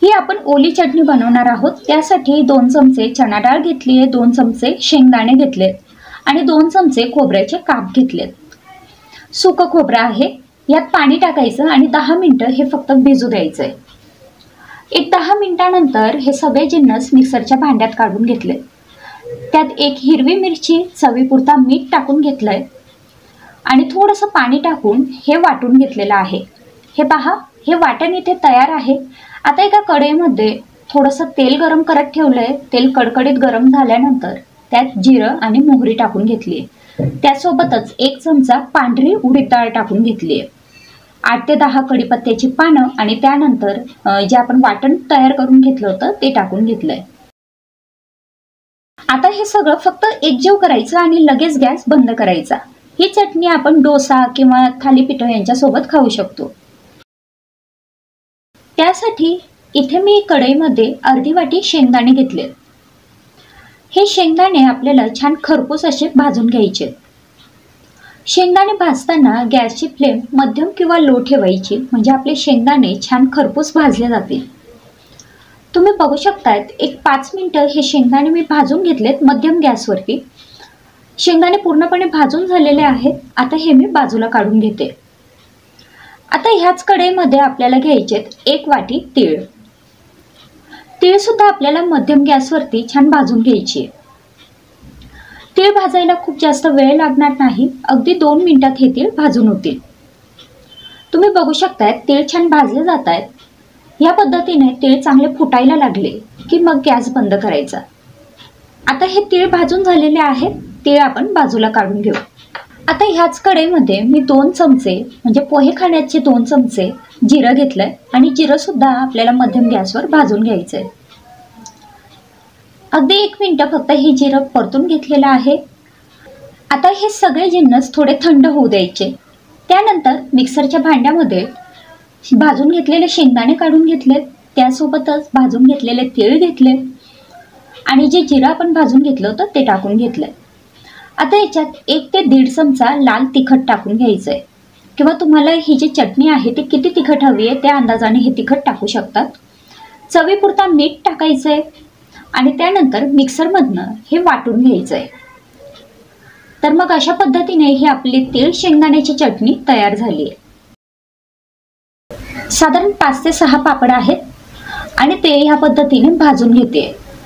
ही आपण ओली चटणी बनवणार आहोत। त्यासाठी 2 चमचे चणा डाळ घेतली आहे, 2 चमचे शेंगदाणे घेतलेत आणि 2 चमचे खोबऱ्याचे काप घेतलेत। सुकं खोबरं आहे, यात पाणी टाकायचं आणि 10 मिनिटं हे फक्त भिजू द्यायचंय। एक 10 मिनिटांनंतर हे सगळे जिन्नस मिक्सरच्या भांड्यात काढून घेतले। त्यात एक हिरवी मिरची, चवीपुरता मीठ टाकून घेतलंय आणि थोडंसं पाणी टाकून हे वाटून घेतलेलं आहे। हे पहा, हे वाटण इथे तयार आहे। आता एका कढईमध्ये थोडंसं तेल गरम करत ठेवलंय। तेल कडकडीत गरम झाल्यानंतर त्यात जिरं आणि मोहरी टाकून घेतली आहे। त्यासोबतच 1 चमचा पांढरी उडीद डाळ टाकून घेतली आहे। 8 ते 10 कढीपत्त्याची पानं आणि त्यानंतर जे आपण वाटण तयार करून घेतलं होतं ते टाकून घेतलंय। आता हे सगळं फक्त एकजीव करायचं आणि लगेच गॅस बंद करायचा। ही चटणी आपण डोसा किंवा थालीपीठ यांच्यासोबत खाऊ शकतो। त्यासाठी इथे मी कढईमध्ये अर्धी वाटी शेंगदाणे घेतले। हे शेंगदाणे आपल्याला छान खरपूस असे भाजून घ्यायचे। शेंगदाणे भाजताना गॅसची फ्लेम मध्यम किंवा लो ठेवायची, म्हणजे आपले शेंगदाणे छान खरपूस भाजले जातील। तुम्ही बघू शकतात, एक 5 मिनिटं हे शेंगदाणे मी भाजून घेतलेत मध्यम गॅसवरती। शेंगदाणे पूर्णपणे भाजून झालेले आहेत। आता हे मी बाजूला काढून घेते। आता ह्याच कढईमध्ये आपल्याला घ्यायचे 1 वाटी तीळ। तीळ सुद्धा आपल्याला मध्यम गॅसवरती छान भाजून घ्यायची। तीळ भाजायला खूप जास्त वेळ लागणार नाही, अगदी 2 मिनिटात हे तीळ भाजून होतील। तुम्ही बघू शकता, तीळ छान भाजले जात आहेत। या पद्धतीने तीळ चांगले फुटायला लागले की मग गॅस बंद करायचा। आता हे तीळ भाजून झालेले आहेत, तीळ आपण बाजूला काढून घेऊ। आता ह्याच कढईमध्ये मी 2 चमचे म्हणजे पोहे खाण्याचे 2 चमचे जिरं घेतलंय आणि जिरं सुद्धा आपल्याला मध्यम गॅसवर भाजून घ्यायचंय। अगदी 1 मिनिट फक्त हे जिरं परतून घेतलेलं आहे। आता हे सगळे जिन्नस थोडे थंड होऊ द्यायचे। त्यानंतर मिक्सरच्या भांड्यामध्ये भाजून घेतलेले शेंगदाणे काढून घेतले, त्यासोबतच भाजून घेतलेले तीळ घेतले आणि जे जिरं आपण भाजून घेतलं होतं ते टाकून घेतलंय। आता याच्यात 1 ते 1.5 चमचा लाल तिखट टाकून घ्यायचंय, किंवा तुम्हाला ही जी चटणी आहे ती किती तिखट हवी आहे त्या अंदाजाने हे तिखट टाकू शकतात। चवीपुरता मीठ टाकायचंय आणि त्यानंतर मिक्सरमधनं हे वाटून घ्यायचंय। तर मग अशा पद्धतीने ही आपली तीळ शेंगदाण्याची चटणी तयार झाली आहे। साधारण 5 ते 6 पापड आहेत आणि ते ह्या पद्धतीने भाजून घेते।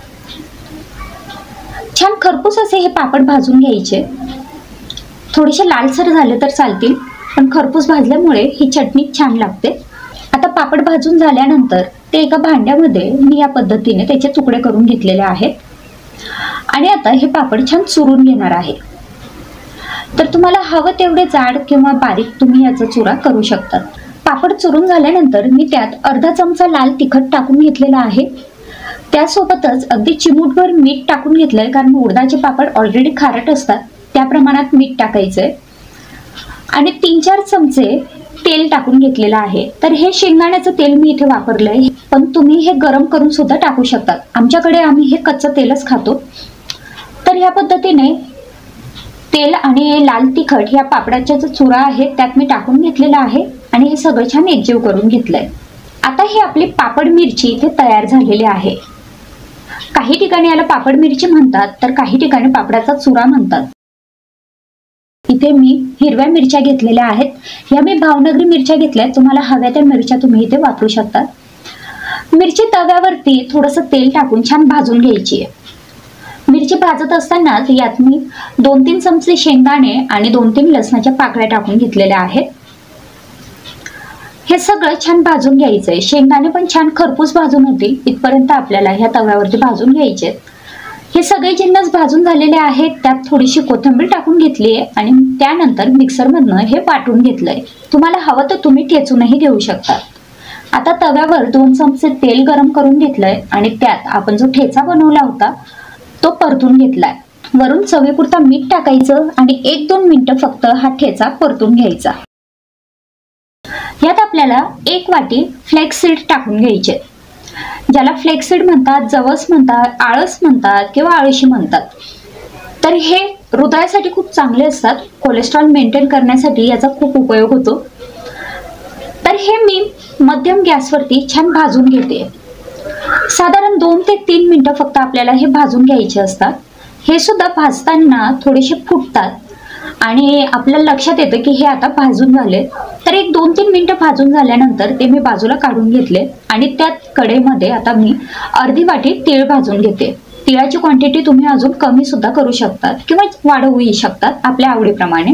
छान खरपूस असे हे पापड भाजून घ्यायचे। थोडेसे लालसर झाले तर चालतील, पण खरपूस भाजल्यामुळे ही चटणी छान लागते। आता पापड भाजून झाल्यानंतर ते एका भांड्यामध्ये मी या पद्धतीने त्याचे तुकडे करून घेतलेले आहेत आणि आता हे पापड छान चुरून घेणार आहे। तर तुम्हाला हवं तेवढे जाड किंवा बारीक तुम्ही याचा चुरा करू शकता। पापड चुरून झाल्यानंतर मी त्यात अर्धा चमचा लाल तिखट टाकून घेतलेला आहे। त्यासोबतच अगदी चिमूटभर मीठ टाकून घेतलंय, कारण उडदाचे पापड ऑलरेडी खारट असतात, त्या प्रमाणात मीठ टाकायचंय आणि 3-4 चमचे तेल टाकून घेतलेलं आहे। तर हे शेंगदाण्याचं तेल मी इथे वापरलंय, पण तुम्ही हे गरम करून सुद्धा टाकू शकतात। आमच्याकडे आम्ही हे कच्चं तेलच खातो। तर ह्या पद्धतीने तेल आणि लाल तिखट या पापडाचा जो चुरा आहे त्यात मी टाकून घेतलेला आहे आणि हे सगळं छान एकजीव करून घेतलंय। आता ही आपली पापड मिरची इथे तयार झालेली आहे। काही ठिकाणी याला पापड मिरची म्हणतात, तर काही ठिकाणी पापडाचा चुरा म्हणतात। इथे मी हिरव्या मिरच्या घेतलेल्या आहेत, ह्या मी भावनगरी मिरच्या घेतल्या, तुम्हाला हव्या त्या मिरच्या तुम्ही इथे वापरू शकता। मिरची तव्यावरती थोडंसं तेल टाकून छान भाजून घ्यायची आहे। मिरची भाजत असताना यात मी 2-3 चमचे शेंगदाणे आणि 2-3 लसणाच्या पाकळ्या टाकून घेतलेल्या आहेत। हे सगळं छान भाजून घ्यायचंय। शेंगदाणे पण छान खरपूस भाजून होतील इथपर्यंत आपल्याला ह्या तव्यावरती भाजून घ्यायचे। हे सगळे जिन्नस भाजून झालेले आहेत, त्यात थोडीशी कोथिंबीर टाकून घेतली आहे आणि त्यानंतर मिक्सरमधनं हे वाटून घेतलंय। तुम्हाला हवं तर तुम्ही ठेचूनही घेऊ शकता। आता तव्यावर 2 चमचे तेल गरम करून घेतलंय आणि त्यात आपण जो ठेचा बनवला होता तो परतून घेतलाय। वरून चवीपुरता मीठ टाकायचं आणि 1-2 मिनिटं फक्त हा ठेचा परतून घ्यायचा। यात आपल्याला 1 वाटी फ्लेक्स सीड टाकून घ्यायचे, ज्याला फ्लेक्स सीड म्हणतात, जवस म्हणतात, आळस म्हणतात किंवा आळशी म्हणतात। तर हे हृदयासाठी खूप चांगले असतात, कोलेस्ट्रॉल मेंटेन करण्यासाठी याचा खूप उपयोग होतो। तर हे मी मध्यम गॅसवरती छान भाजून घेते। साधारण 2 ते 3 मिनिटं फक्त आपल्याला हे भाजून घ्यायचे असतात। हे सुद्धा भाजताना थोडेसे फुटतात आणि आपल्याला लक्षात येतं की हे आता भाजून झाले। तर एक 2-3 मिनिटं भाजून झाल्यानंतर ते मी बाजूला काढून घेतले आणि त्यात कढईमध्ये आता मी अर्धी वाटी तीळ भाजून घेते। तिळाची क्वांटिटी तुम्ही अजून कमी सुद्धा करू शकतात किंवा वाढवूही शकतात आपल्या आवडीप्रमाणे।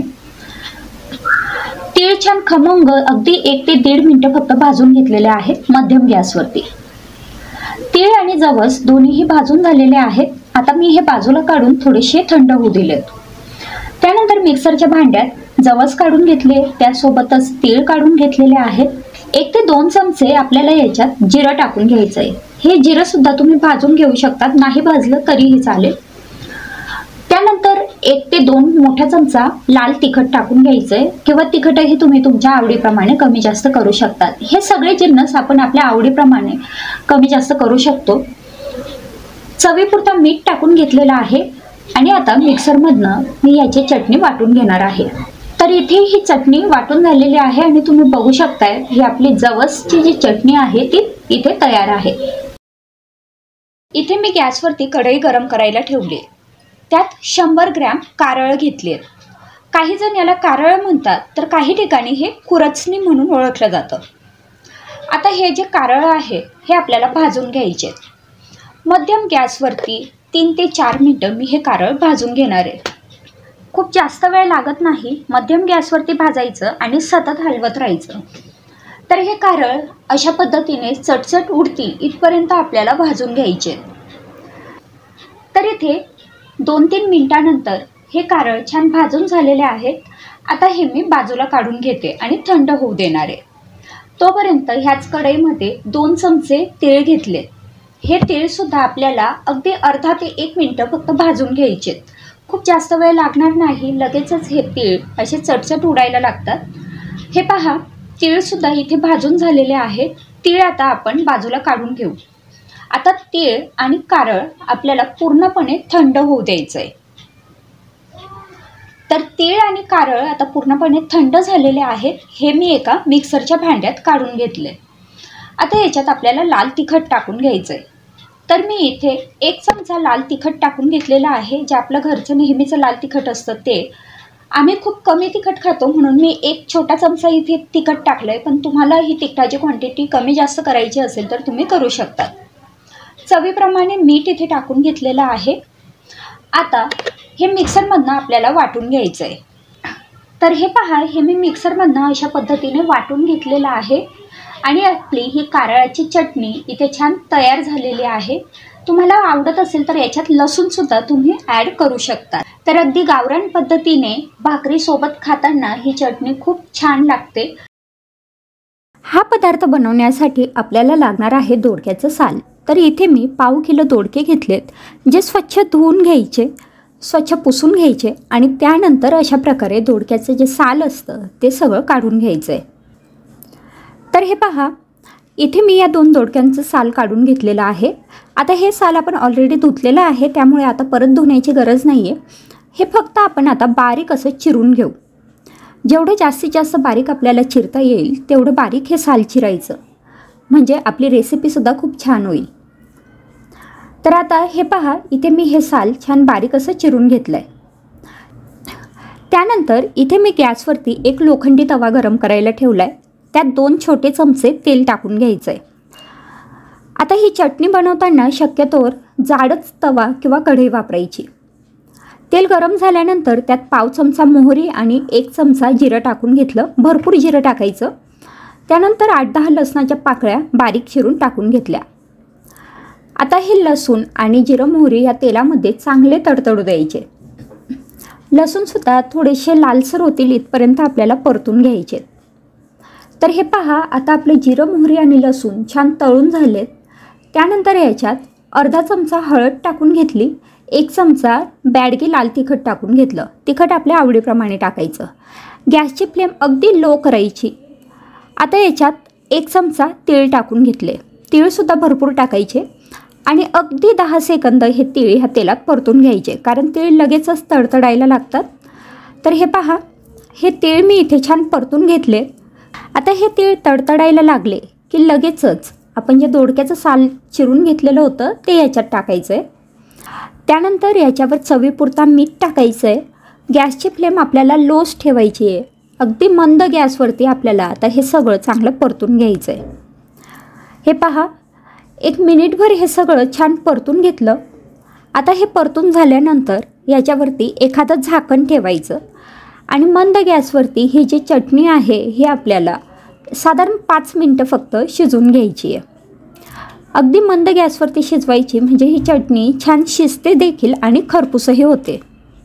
तीळ छान खमंग अगदी 1 ते 1.5 मिनिटं फक्त भाजून घेतलेले आहेत मध्यम गॅसवरती। तीळ आणि जवस दोन्हीही भाजून झालेले आहेत। आता मी हे बाजूला काढून थोडेसे थंड होऊ दिलेत। त्यानंतर मिक्सरच्या भांड्यात जवस काढून घेतले, त्यासोबतच तीळ काढून घेतलेले आहेत। 1 ते 2 चमचे आपल्याला याच्यात जिरं टाकून घ्यायचं आहे। हे जिरं सुद्धा तुम्ही भाजून घेऊ शकतात, नाही भाजलं तरीही चालेल। त्यानंतर 1 ते 2 मोठा चमचा लाल तिखट टाकून घ्यायचंय किंवा तिखटही तुम्ही तुमच्या आवडीप्रमाणे कमी जास्त करू शकतात। हे सगळे जिन्नस आपण आपल्या आवडीप्रमाणे कमी जास्त करू शकतो। चवीपुरता मीठ टाकून घेतलेलं आहे आणि आता मिक्सरमधनं मी याची चटणी वाटून घेणार आहे। तर इथे ही चटणी वाटून झालेली आहे आणि तुम्ही बघू शकताय ही आपली जवसची जी चटणी आहे ती इथे तयार आहे। इथे मी गॅसवरती कढई गरम करायला ठेवली, त्यात 100 ग्रॅम कारळ घेतले। काही जण याला कारळ म्हणतात तर काही ठिकाणी हे कुरचणी म्हणून ओळखलं जातं। आता हे जे कारळ आहे हे आपल्याला भाजून घ्यायचे। मध्यम गॅसवरती 3 ते 4 मिनिटं मी हे कारळ भाजून घेणार आहे। खूप जास्त वेळ लागत नाही, मध्यम गॅसवरती भाजायचं आणि सतत हलवत राहायचं। तर हे कारळ अशा पद्धतीने चटचट उडतील इथपर्यंत आपल्याला भाजून घ्यायचे। तर इथे 2-3 मिनिटांनंतर हे कारळ छान भाजून झालेले आहेत। आता हे मी बाजूला काढून घेते आणि थंड होऊ देणार आहे। तोपर्यंत ह्याच कढईमध्ये 2 चमचे तीळ घेतले। हे तीळ सुद्धा आपल्याला अगदी अर्धा ते 1 मिनिट फक्त भाजून घ्यायचे। खूप जास्त वेळ लागणार नाही, लगेचच हे तीळ असे चटचट उडायला लागतात। हे पहा, तीळ सुद्धा इथे भाजून झालेले आहेत। तीळ आता आपण बाजूला काढून घेऊ। आता तीळ आणि कारळ आपल्याला पूर्णपणे थंड होऊ द्यायचंय। तर तीळ आणि कारळ आता पूर्णपणे थंड झालेले आहेत। हे मी एका मिक्सरच्या भांड्यात काढून घेतले। आता याच्यात आपल्याला लाल तिखट टाकून घ्यायचंय। तर मी इथे 1 चमचा लाल तिखट टाकून घेतलेला आहे, जे आपलं घरचं नेहमीचं लाल तिखट असतं ते। आम्ही खूप कमी तिखट खातो म्हणून मी 1 छोटा चमचा इथे तिखट टाकलंय, पण तुम्हाला ही तिखटाची क्वांटिटी कमी जास्त करायची असेल तर तुम्ही करू शकता। चवीप्रमाणे मीठ इथे टाकून घेतलेलं आहे। आता हे मिक्सरमधनं आपल्याला वाटून घ्यायचं आहे। तर हे पहा, हे मी मिक्सरमधनं अशा पद्धतीने वाटून घेतलेलं आहे आणि आपली ही कारळाची चटणी इथे छान तयार झालेली आहे। तुम्हाला आवडत असेल तर याच्यात लसूण सुद्धा तुम्ही ॲड करू शकता। तर अगदी गावरान पद्धतीने भाकरी सोबत खाताना ही चटणी खूप छान लागते। हा पदार्थ बनवण्यासाठी आपल्याला लागणार आहे दोडक्याचं साल। तर इथे मी पाव किलो दोडके घेतलेत, जे स्वच्छ धुवून घ्यायचे, स्वच्छ पुसून घ्यायचे आणि त्यानंतर अशा प्रकारे दोडक्याचं जे साल असतं ते सगळं काढून घ्यायचं आहे। तर हे पहा, इथे मी या 2 दोडक्यांचं साल काढून घेतलेलं आहे। आता हे साल आपण ऑलरेडी धुतलेलं आहे, त्यामुळे आता परत धुण्याची गरज नाही आहे। हे फक्त आपण आता बारीक असं चिरून घेऊ। जेवढं जास्तीत जास्त बारीक आपल्याला चिरता येईल तेवढं बारीक हे साल चिरायचं, म्हणजे आपली रेसिपीसुद्धा खूप छान होईल। तर आता हे पहा, इथे मी हे साल छान बारीक असं चिरून घेतलं आहे। त्यानंतर इथे मी गॅसवरती एक लोखंडी तवा गरम करायला ठेवला आहे, त्यात 2 छोटे चमचे तेल टाकून घ्यायचं आहे। आता ही चटणी बनवताना शक्यतोवर जाडच तवा किंवा कढई वापरायची। तेल गरम झाल्यानंतर त्यात पाव चमचा मोहरी आणि 1 चमचा जिरं टाकून घेतलं, भरपूर जिरं टाकायचं। त्यानंतर 8-10 लसणाच्या पाकळ्या बारीक चिरून टाकून घेतल्या। आता हे लसूण आणि जिरं मोहरी या तेलामध्ये चांगले तडतडू द्यायचे। लसूणसुद्धा थोडेसे लालसर होतील इथपर्यंत आपल्याला परतून घ्यायचे। तर हे पहा, आता आपले जिरं मोहरी आणि लसूण छान तळून झालेत। त्यानंतर याच्यात अर्धा चमचा हळद टाकून घेतली, 1 चमचा बॅडगी लाल तिखट टाकून घेतलं। तिखट आपल्या आवडीप्रमाणे टाकायचं। गॅसची फ्लेम अगदी लो करायची। आता याच्यात 1 चमचा तीळ टाकून घेतले, तीळसुद्धा भरपूर टाकायचे आणि अगदी 10 सेकंद हे तीळ ह्या तेलात परतून घ्यायचे, कारण तीळ लगेचच तडतडायला लागतात। तर हे पहा, हे तीळ मी इथे छान परतून घेतले। आता हे तीळ तडतडायला लागले की लगेचच आपण जे दोडक्याचं साल चिरून घेतलेलं होतं ते याच्यात टाकायचं आहे. त्यानंतर याच्यावर चवीपुरता मीठ टाकायचं आहे. गॅसची फ्लेम आपल्याला लोच ठेवायची आहे. अगदी मंद गॅसवरती आपल्याला आता हे सगळं चांगलं परतून घ्यायचं आहे. हे पहा, 1 मिनिटभर हे सगळं छान परतून घेतलं. आता हे परतून झाल्यानंतर याच्यावरती एखादं झाकण ठेवायचं आणि मंद गॅसवरती ही जी चटणी आहे ही आपल्याला साधारण 5 मिनटं फक्त शिजवून घ्यायची आहे. अगदी मंद गॅसवरती शिजवायची, म्हणजे ही चटणी छान शिजते देखील आणि खरपूसही होते.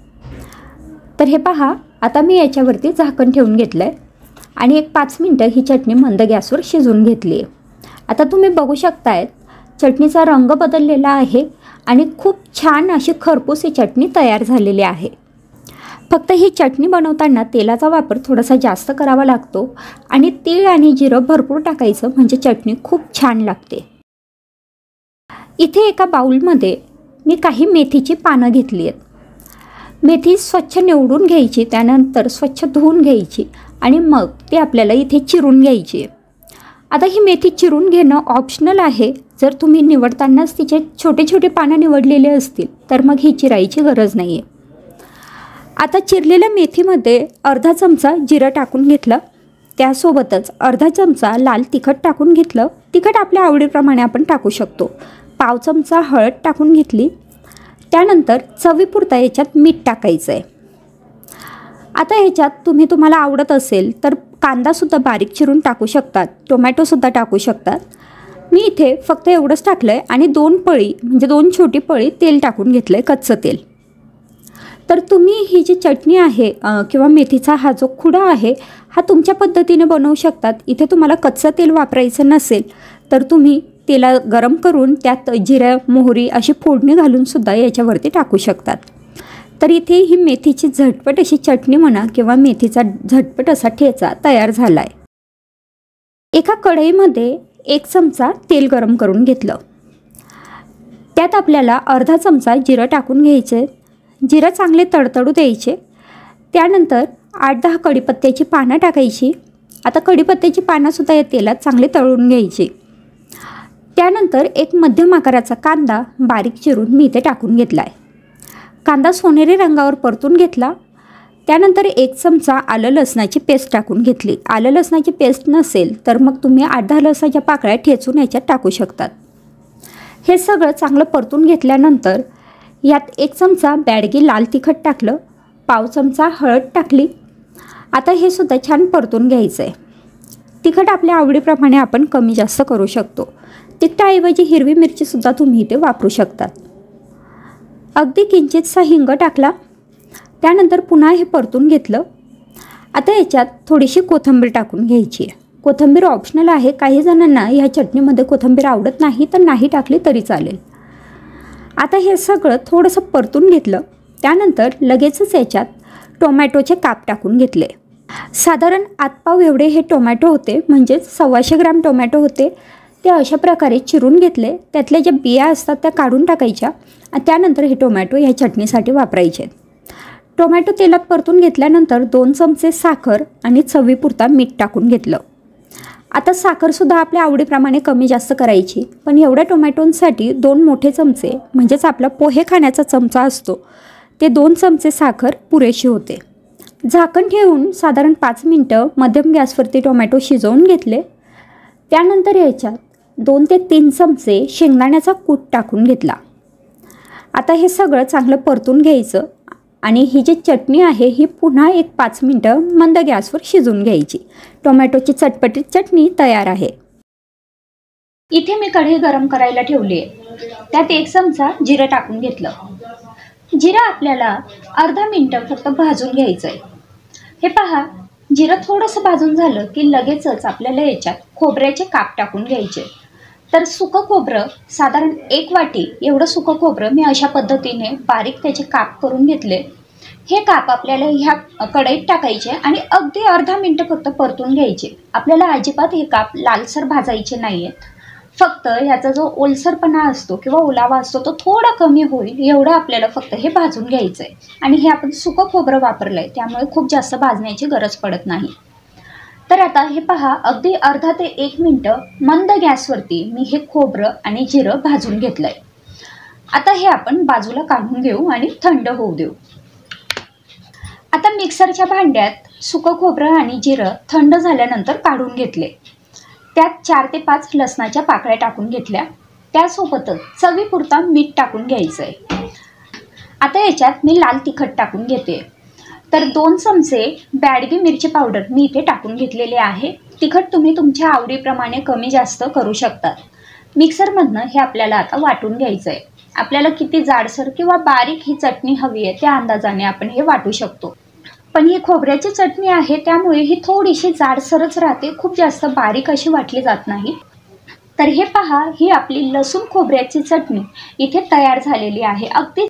तर हे पहा, आता मी याच्यावरती झाकण ठेवून घेतलं आहे आणि एक 5 मिनटं ही चटणी मंद गॅसवर शिजवून घेतली आहे. आता तुम्ही बघू शकतायत चटणीचा रंग बदललेला आहे आणि खूप छान अशी खरपूस ही चटणी तयार झालेली आहे. फक्त ही चटणी बनवताना तेलाचा वापर थोडासा जास्त करावा लागतो आणि तीळ आणि जिरं भरपूर टाकायचं, म्हणजे चटणी खूप छान लागते. इथे एका बाउलमध्ये मी काही मेथीची पानं घेतली आहेत. मेथी स्वच्छ निवडून घ्यायची, त्यानंतर स्वच्छ धुवून घ्यायची आणि मग ती आपल्याला इथे चिरून घ्यायची. आता ही मेथी चिरून घेणं ऑप्शनल आहे. जर तुम्ही निवडतानाच तिचे छोटे छोटे पानं निवडलेले असतील तर मग ही चिरायची गरज नाही आहे. आता चिरलेल्या मेथीमध्ये अर्धा चमचा जिरं टाकून घेतलं. त्यासोबतच अर्धा चमचा लाल तिखट टाकून घेतलं. तिखट आपल्या आवडीप्रमाणे आपण टाकू शकतो. पाव चमचा हळद टाकून घेतली. त्यानंतर चवीपुरता याच्यात मीठ टाकायचं आहे. आता ह्याच्यात तुम्हाला आवडत असेल तर कांदासुद्धा बारीक चिरून टाकू शकतात, टोमॅटोसुद्धा टाकू शकतात. मी इथे फक्त एवढंच टाकलं आहे आणि 2 पळी म्हणजे 2 छोटी पळी तेल टाकून घेतलं आहे, कच्चं तेल. तर तुम्ही ही जी चटणी आहे किंवा मेथीचा हा जो खुडा आहे हा तुमच्या पद्धतीने बनवू शकतात. इथे तुम्हाला कच्चं तेल वापरायचं नसेल तर तुम्ही तेला गरम करून त्यात जिरं मोहरी अशी फोडणी घालूनसुद्धा याच्यावरती टाकू शकतात. तर इथे ही मेथीची झटपट अशी चटणी म्हणा किंवा मेथीचा झटपट असा ठेचा तयार झाला आहे. एका कढईमध्ये 1 चमचा तेल गरम करून घेतलं. त्यात आपल्याला अर्धा चमचा जिरं टाकून घ्यायचे. जिरं चांगले तडतडू द्यायचे. त्यानंतर 8-10 कढीपत्त्याची पानं टाकायची. आता कढीपत्त्याची पानंसुद्धा या तेलात चांगले तळून घ्यायची. त्यानंतर एक मध्यम आकाराचा कांदा बारीक चिरून मी इथे टाकून घेतला आहे. कांदा सोनेरी रंगावर परतून घेतला. त्यानंतर 1 चमचा आलं लसणाची पेस्ट टाकून घेतली. आलं लसणाची पेस्ट नसेल तर मग तुम्ही 8-10 लसणाच्या पाकळ्या ठेचून याच्यात टाकू शकतात. हे सगळं चांगलं परतून घेतल्यानंतर यात 1 चमचा बॅडगी लाल तिखट टाकलं. पाव चमचा हळद टाकली. आता हे सुद्धा छान परतून घ्यायचं आहे. तिखट आपल्या आवडीप्रमाणे आपण कमी जास्त करू शकतो. तिखटाऐवजी हिरवी मिरचीसुद्धा तुम्ही इथे वापरू शकतात. अगदी किंचितसा हिंग टाकला. त्यानंतर पुन्हा हे परतून घेतलं. आता याच्यात थोडीशी कोथिंबीर टाकून घ्यायची आहे. कोथिंबीर ऑप्शनल आहे. काही जणांना ह्या चटणीमध्ये कोथिंबीर आवडत नाही तर नाही टाकली तरी चालेल. आता हे सगळं थोडंसं परतून घेतलं. त्यानंतर लगेचच याच्यात टोमॅटोचे काप टाकून घेतले. साधारण आतपाव एवढे हे टोमॅटो होते, म्हणजेच 125 ग्रॅम टोमॅटो होते. ते अशा प्रकारे चिरून घेतले. त्यातल्या ज्या बिया असतात त्या काढून टाकायच्या आणि त्यानंतर हे टोमॅटो ह्या चटणीसाठी वापरायचे. टोमॅटो तेलात परतून घेतल्यानंतर 2 चमचे साखर आणि चवीपुरता मीठ टाकून घेतलं. आता साखरसुद्धा आपल्या आवडीप्रमाणे कमी जास्त करायची, पण एवढ्या टोमॅटोंसाठी 2 मोठे चमचे म्हणजेच आपला पोहे खाण्याचा चमचा असतो ते 2 चमचे साखर पुरेशी होते. झाकण ठेवून साधारण 5 मिनटं मध्यम गॅसवरती टोमॅटो शिजवून घेतले. त्यानंतर याच्यात 2 ते 3 चमचे शेंगदाण्याचा कूट टाकून घेतला. आता हे सगळं चांगलं परतून घ्यायचं आणि ही जी चटणी आहे ही पुन्हा एक 5 मिनटं मंद गॅसवर शिजवून घ्यायची. टोमॅटोची चटपटीत चटणी तयार आहे. इथे मी कढई गरम करायला ठेवली आहे. त्यात 1 चमचा जिरं टाकून घेतलं. जिरं आपल्याला अर्धा मिनटं फक्त भाजून घ्यायचं आहे. हे पहा, जिरं थोडंसं भाजून झालं की लगेचच आपल्याला याच्यात खोबऱ्याचे काप टाकून घ्यायचे. तर सुकं खोबरं साधारण 1 वाटी एवढं सुकं खोबरं मी अशा पद्धतीने बारीक त्याचे काप करून घेतले. हे काप आपल्याला ह्या कढईत टाकायचे आणि अगदी अर्धा मिनटं फक्त परतून घ्यायचे. आपल्याला अजिबात हे काप लालसर भाजायचे नाही आहेत. फक्त ह्याचा जो ओलसरपणा असतो किंवा ओलावा असतो तो थोडा कमी होईल एवढं आपल्याला फक्त हे भाजून घ्यायचं आहे. आणि हे आपण सुकं खोबरं वापरलं आहे त्यामुळे खूप जास्त भाजण्याची गरज पडत नाही. तर आता हे पहा, अगदी अर्धा ते 1 मिनिटं मंद गॅसवरती मी हे खोबरं आणि जिरं भाजून घेतलंय. आता हे आपण बाजूला काढून घेऊ आणि थंड होऊ देऊ. आता मिक्सरच्या भांड्यात सुकं खोबरं आणि जिरं थंड झाल्यानंतर काढून घेतले. त्यात 4 ते 5 लसणाच्या पाकळ्या टाकून घेतल्या. त्यासोबतच चवीपुरता मीठ टाकून घ्यायचंय. आता याच्यात मी लाल तिखट टाकून घेते. तर 2 चमचे बॅडगी मिरची पावडर मी इथे टाकून घेतलेले आहे. तिखट तुम्ही तुमच्या आवडीप्रमाणे कमी जास्त करू शकतात. मिक्सरमधनं हे आपल्याला आता वाटून घ्यायचं आहे. आपल्याला किती जाडसर किंवा बारीक ही चटणी हवी आहे त्या अंदाजाने आपण हे वाटू शकतो. पण ही खोबऱ्याची चटणी आहे त्यामुळे ही थोडीशी जाडसरच राहते, खूप जास्त बारीक अशी वाटली जात नाही. तर हे पहा, ही आपली लसूण खोबऱ्याची चटणी इथे तयार झालेली आहे. अगदी